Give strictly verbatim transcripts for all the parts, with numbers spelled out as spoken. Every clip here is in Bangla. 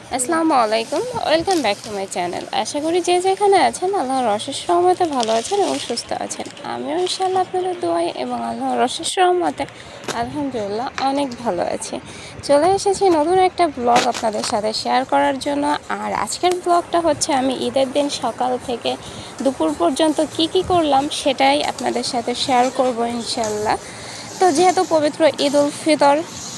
আসসালামু আলাইকুম, welcome back to my channel. আশা করি যে যেখানে আছেন আল্লাহর অশেষ রহমতে ভালো আছেন এবং সুস্থ আছেন। আমিও ইনশাআল্লাহ আপনাদের দোয়ায় এবং আল্লাহর অশেষ রহমতে আলহামদুলিল্লাহ অনেক ভালো আছি। চলে এসেছি নতুন একটা ব্লগ আপনাদের সাথে শেয়ার করার জন্য। আর আজকের ব্লগটা হচ্ছে আমি ঈদের দিন সকাল থেকে দুপুর পর্যন্ত কি কি করলাম সেটাই আপনাদের সাথে শেয়ার করব ইনশাআল্লাহ। তো যেহেতু পবিত্র ঈদ উল ফিতর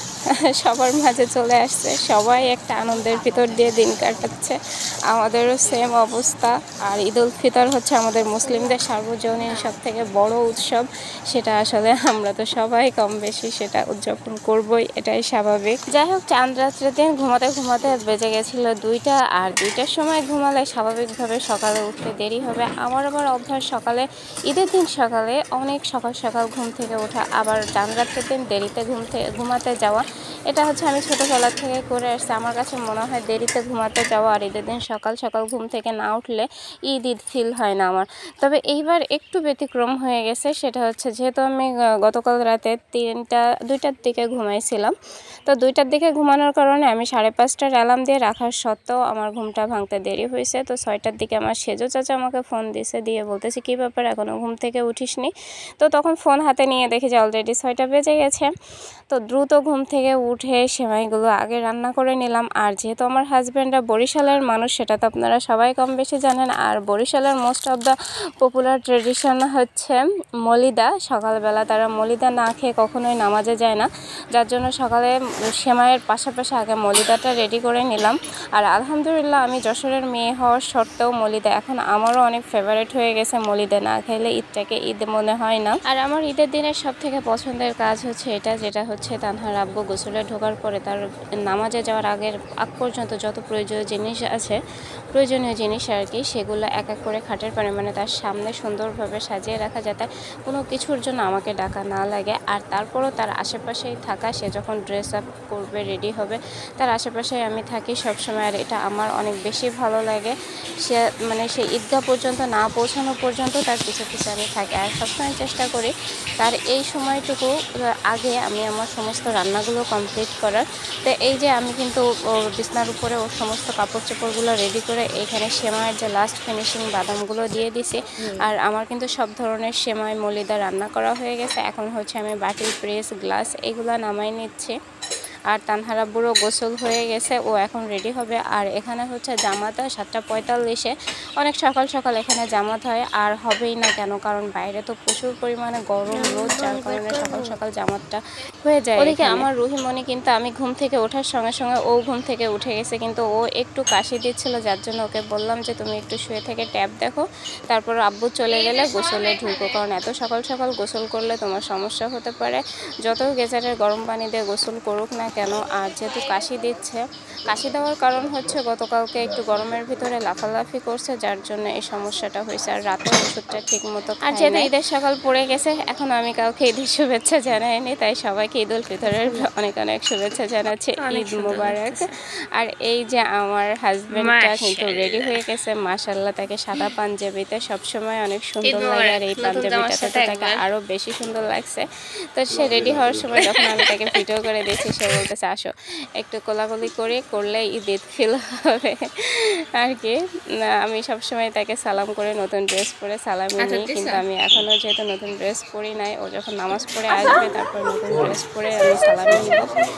সবার মাঝে চলে আসছে, সবাই একটা আনন্দের ভিতর দিয়ে দিন কাটাচ্ছে, আমাদেরও সেম অবস্থা। আর ঈদ উল ফিতর হচ্ছে আমাদের মুসলিমদের সার্বজনীন সব থেকে বড় উৎসব, সেটা আসলে আমরা তো সবাই কম বেশি সেটা উদযাপন করবই, এটাই স্বাভাবিক। যাই হোক, চাঁদ রাত্রের দিন ঘুমাতে ঘুমাতে বেজে গেছিলো দুইটা, আর দুইটার সময় ঘুমালে স্বাভাবিকভাবে সকালে উঠতে দেরি হবে। আমার আবার অভ্যাস সকালে, ঈদের দিন সকালে অনেক সকাল সকাল ঘুম থেকে ওঠা, আবার চাঁদ রাত্রের দিন দেরিতে ঘুম থেকে ঘুমাতে যাওয়া। এটা হচ্ছে আমি ছোটোবেলা থেকে করে আসছি। আমার কাছে মনে হয় দেরিতে ঘুমাতে যাওয়া আর ঈদের দিন সকাল সকাল ঘুম থেকে না উঠলে ঈদ ঈদ ফিল হয় না আমার। তবে এইবার একটু ব্যতিক্রম হয়ে গেছে, সেটা হচ্ছে যেহেতু আমি গতকাল রাতে তিনটা দুইটার দিকে ঘুমাইছিলাম, তো দুইটার দিকে ঘুমানোর কারণে আমি সাড়ে পাঁচটার অ্যালার্ম দিয়ে রাখার সত্ত্বেও আমার ঘুমটা ভাঙতে দেরি হয়েছে। তো ছয়টার দিকে আমার সেজো চাচা আমাকে ফোন দিছে, দিয়ে বলতেছে কী ব্যাপার এখনও ঘুম থেকে উঠিসনি। তো তখন ফোন হাতে নিয়ে দেখি যে অলরেডি ছয়টা বেজে গেছে। তো দ্রুত ঘুম থেকে উঠে সেমাইগুলো আগে রান্না করে নিলাম। আর যেহেতু আমার হাজব্যান্ডরা বরিশালের মানুষ, সেটা তো আপনারা সবাই কম বেশি জানেন। আর বরিশালের most of the popular tradition হচ্ছে মলিদা। সকালবেলা তারা মলিদা না খেয়ে কখনোই নামাজে যায় না, যার জন্য সকালে সেমাইয়ের পাশাপাশি আগে মলিদাটা রেডি করে নিলাম। আর আলহামদুলিল্লাহ আমি যশোরের মেয়ে হওয়ার সত্ত্বেও মলিদা এখন আমারও অনেক ফেভারিট হয়ে গেছে। মলিদা না খাইলে ঈদটাকে ঈদ মনে হয় না। আর আমার ঈদের দিনের সব থেকে পছন্দের কাজ হচ্ছে এটা, যেটা হচ্ছে তানহার আব্বু গোসলে ঢোকার পরে তার নামাজে যাওয়ার আগের আগ পর্যন্ত যত প্রয়োজনীয় জিনিস আছে, প্রয়োজনীয় জিনিস আর কি, সেগুলো এক এক করে খাটের পারে মানে তার সামনে সুন্দরভাবে সাজিয়ে রাখা, যাতে কোনো কিছুর জন্য আমাকে ডাকা না লাগে। আর তারপরও তার আশেপাশেই থাকা, সে যখন ড্রেস আপ করবে রেডি হবে তার আশেপাশেই আমি থাকি সবসময়। আর এটা আমার অনেক বেশি ভালো লাগে। সে মানে সে ঈদগাহ পর্যন্ত না পৌঁছানো পর্যন্ত তার পিছু পিছু আমি থাকি। আর সবসময় চেষ্টা করি তার এই সময়টুকু আগে আমি আমার সমস্ত রান্নাগুলো কমপ্লিট করার। তো এই যে আমি কিন্তু ওর বিছনার উপরে ওর সমস্ত কাপড় চোপড়গুলো রেডি করে এইখানে সেমাইয়ের যে লাস্ট ফিনিশিং বাদামগুলো দিয়ে দিছি। আর আমার কিন্তু সব ধরনের সেমাই মলিদা রান্না করা হয়ে গেছে। এখন হচ্ছে আমি বাটি, প্রেস, গ্লাস এগুলো নামাই নিচ্ছি। আর তানহার আব্বুরও গোসল হয়ে গেছে, ও এখন রেডি হবে। আর এখানে হচ্ছে জামাতা সাতটা পঁয়তাল্লিশে, অনেক সকাল সকাল এখানে জামাত হয়। আর হবেই না কেন, কারণ বাইরে তো প্রচুর পরিমাণে গরম রোদ, যার কারণে সকাল সকাল জামাতটা হয়ে যায়। ওদিকে আমার রুহিমণি কিন্তু আমি ঘুম থেকে ওঠার সঙ্গে সঙ্গে ও ঘুম থেকে উঠে গেছে, কিন্তু ও একটু কাশি দিচ্ছিল, যার জন্য ওকে বললাম যে তুমি একটু শুয়ে থেকে ট্যাব দেখো, তারপর আব্বু চলে গেলে গোসলে ঢুকো, কারণ এত সকাল সকাল গোসল করলে তোমার সমস্যা হতে পারে, যত গেজারের গরম পানি দিয়ে গোসল করুক না কেন। আর যেহেতু কাশি দিচ্ছে, কাশি দেওয়ার কারণ হচ্ছে গতকালকে একটু গরমের ভিতরে লাফালাফি করছে, যার জন্য এই সমস্যাটা হয়েছে। আর রাতে ওষুধটা ঠিক মতো, আর যেহেতু ঈদের সকাল পড়ে গেছে, এখন আমি কাউকে ঈদের শুভেচ্ছা জানাইনি, তাই সবাইকে ঈদ উল ফিতরের অনেক অনেক শুভেচ্ছা জানাচ্ছি, ঈদ মুবারক। আর এই যে আমার হাজব্যান্ডটা কিন্তু রেডি হয়ে গেছে, মাশাআল্লাহ, তাকে সাদা পাঞ্জাবিতে সবসময় অনেক সুন্দর লাগে, আর এই পাঞ্জাবিটাতে তো তাকে আরও বেশি সুন্দর লাগছে। তো সে রেডি হওয়ার সময় যখন আমি তাকে ভিডিও করে দিয়েছি, সে বলতেছে আসো একটু কোলাকুলি করে করলে ঈদ ঈদ ফিল হবে আর কি। আমি সবসময় তাকে সালাম করে নতুন ড্রেস পরে সালামি নিই, কিন্তু আমি এখনও যেহেতু নতুন ড্রেস পরি নাই, ও যখন নামাজ পড়ে আসবে তারপর নতুন ড্রেস পরে আমি সালামি নিব।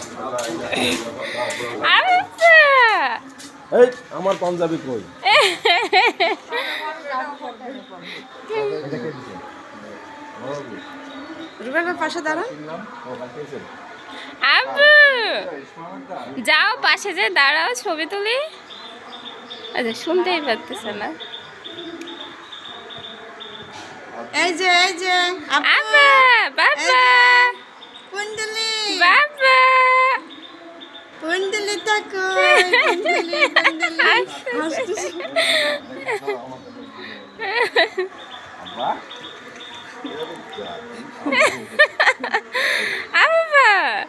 এই আমার পাঞ্জাবি কই? রুবেলের পাশে দাঁড়ান। আব্বু যাও পাশে যে দাঁড়াও, ছবি তুলি। আচ্ছা, শুনতেই পারতেছে না। এই যে এই যে আব্বা, বাবা, কুন্দলি বাবা, কুন্দলি তাকো, কুন্দলি কুন্দলি হাসতেছে। আব্বা,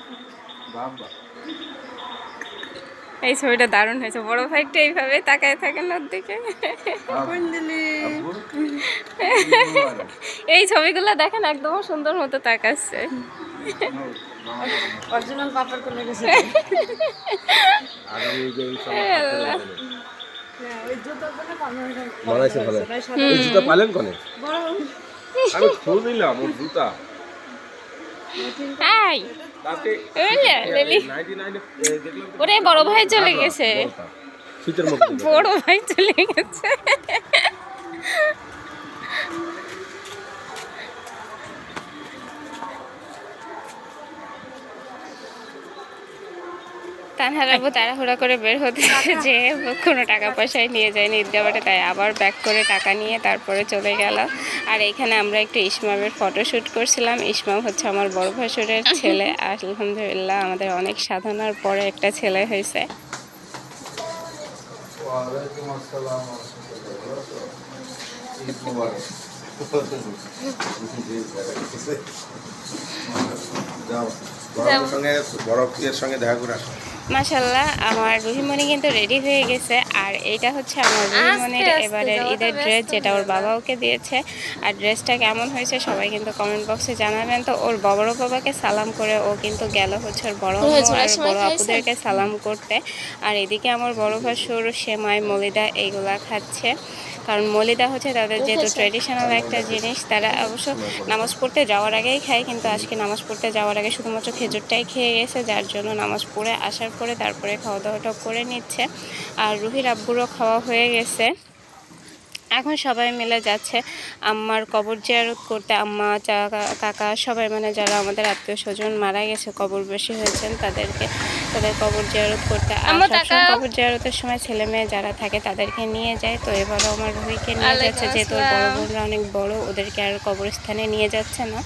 এই ছবিটা দারুণ হয়েছে। বড় ভাইটা এইভাবে তাকায় থাকেন ওর দিকে। কুন্দলি এই ছবিগুলো দেখেন একদম সুন্দর মতো তাকাচ্ছে। অরিজিনাল পাপার কোলে গেছে আগামী যে ইনশাআল্লাহ হ্যাঁ ওই জুতো কোলে পাপার বানাইছে ভালো এই জুতা পালেন কোনে আমি খুল দিলাম ওর জুতা আই তাতে ওলে লেলি নিরানব্বই এ দেখলাম তো ওরে বড় ভাই চলে গেছে শীতের মধ্যে বড় ভাই চলে গেছে তানহারাবু তাড়াহুড়া করে বের হতে যে কোনো টাকা পয়সায় নিয়ে যায়নি ঈদগাবাটে, তাই আবার ব্যাক করে টাকা নিয়ে তারপরে চলে গেল। আর এইখানে আমরা একটু ইসমামের ফটোশ্যুট করছিলাম। ইসমাম হচ্ছে আমার বড় ভাসুরের ছেলে। আলহামদুলিল্লাহ আমাদের অনেক সাধনার পরে একটা ছেলে হয়েছে। ওয়ালাইকুম আসসালাম ঈদ মোবারক যাও বড় সঙ্গে বড় পিয়ের সঙ্গে দেখা করে আসো। মাশাল্লাহ আমার রুহিমণি কিন্তু রেডি হয়ে গেছে। আর এইটা হচ্ছে আমার রুহিমণির এবারের ঈদের ড্রেস, যেটা ওর বাবা ওকে দিয়েছে। আর ড্রেসটা কেমন হয়েছে সবাই কিন্তু কমেন্ট বক্সে জানাবেন। তো ওর বড় বাবাকে সালাম করে ও কিন্তু গেল হচ্ছে ওর বড় আম্মু আর বড় আপুদেরকে সালাম করতে। আর এদিকে আমার বড় ভাসুর সেমাই মলিদা এইগুলা খাচ্ছে, কারণ মলিদা হচ্ছে তাদের যেহেতু ট্রেডিশনাল একটা জিনিস। তারা অবশ্য নামাজ পড়তে যাওয়ার আগেই খায়, কিন্তু আজকে নামাজ পড়তে যাওয়ার আগে শুধুমাত্র খেজুরটাই খেয়ে গেছে, যার জন্য নামাজ পড়ে আসার পরে তারপরে খাওয়া দাওয়াটা করে নিচ্ছে। আর রুহির আব্বুরও খাওয়া হয়ে গেছে। এখন সবাই মিলে যাচ্ছে আম্মার কবর জিয়ারত করতে। আম্মা চাকা কাকা সবাই, মানে যারা আমাদের আত্মীয় স্বজন মারা গেছে, কবরবাসী হয়েছেন, তাদেরকে তাদের কবর জিয়ারত করতে। আর সবসময় কবর জিয়ারতের সময় ছেলে মেয়ে যারা থাকে তাদেরকে নিয়ে যায়। তো এবারও আমার রুহিকে নিয়ে যাচ্ছে, যেহেতু ওর বড় বোনরা অনেক বড়, ওদেরকে আর কবরস্থানে নিয়ে যাচ্ছে না।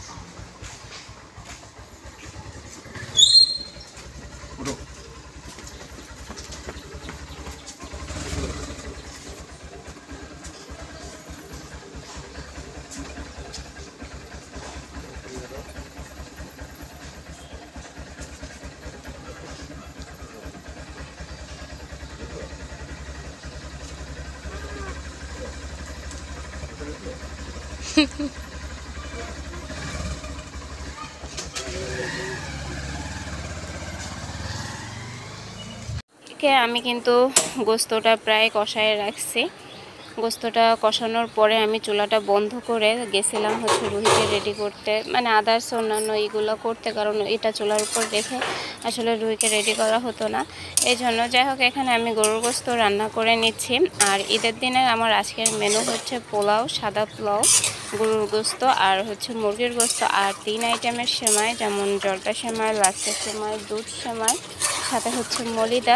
আমি কিন্তু গোস্তটা প্রায় কষায় রাখছি। গোস্তটা কষানোর পরে আমি চুলাটা বন্ধ করে গেছিলাম হচ্ছে রুহিকে রেডি করতে, মানে আদার্স অন্যান্য এইগুলো করতে, কারণ এটা চুলার উপর রেখে আসলে রুহিকে রেডি করা হতো না, এই জন্য। যাই হোক, এখানে আমি গরুর গোস্ত রান্না করে নিচ্ছি। আর ঈদের দিনের আমার আজকের মেনু হচ্ছে পোলাও, সাদা পোলাও, গরুর গোস্ত আর হচ্ছে মুরগির গোস্ত, আর তিন আইটেমের সেমাই, যেমন জলটা সেমাই, লাচ্ছা সেমাই, দুধ সেমাই, সাথে হচ্ছে মলিদা।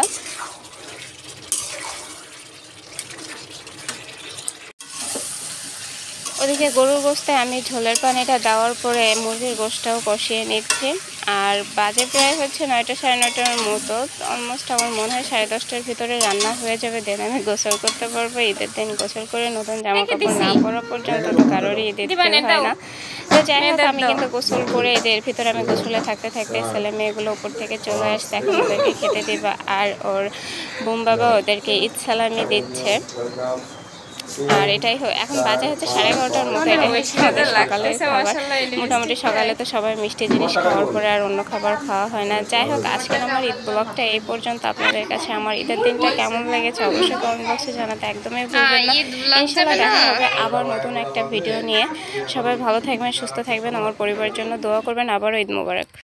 ওদিকে গরুর গোস্তে আমি ঝোলের পানিটা দেওয়ার পরে মুরগির গোশটাও কষিয়ে নিচ্ছি। আর বাজে প্রায় হচ্ছে নয়টা সাড়ে নয়টার মতো, অলমোস্ট আমার মনে হয় সাড়ে দশটার ভিতরে রান্না হয়ে যাবে, দেন আমি গোসল করতে পারবো। ঈদের দিন গোসল করে নতুন জামা কাপড় না পরা পর্যন্ত তো কারোরই ঈদের দিন হয় না। তো যাই হোক, আমি কিন্তু গোসল করে এদের ভিতরে আমি গোসলে থাকতে থাকতে ছেলে মেয়েগুলো উপর থেকে চলে আসছে, এখন ওদেরকে খেতে দিবা। আর ওর বোম বাবা ওদেরকে ঈদ সালামি দিচ্ছে। আর এটাই এখন বাজে হচ্ছে সাড়ে এগারোটার মতো। এটাই হচ্ছে আমাদের সকালে খাবার। মোটামুটি সকালে তো সবাই মিষ্টি জিনিস খাওয়ার পরে আর অন্য খাবার খাওয়া হয় না। যাই হোক, আজকের আমার ঈদ ব্লগটা এই পর্যন্ত। আপনাদের কাছে আমার ঈদের দিনটা কেমন লেগেছে অবশ্যই কমেন্ট বক্সে জানাতে একদমই ভুলবেন না। ইনশাআল্লাহ দেখা হবে আবার নতুন একটা ভিডিও নিয়ে। সবাই ভালো থাকবেন, সুস্থ থাকবেন, আমার পরিবারের জন্য দোয়া করবেন। আবারও ঈদ মোবারক।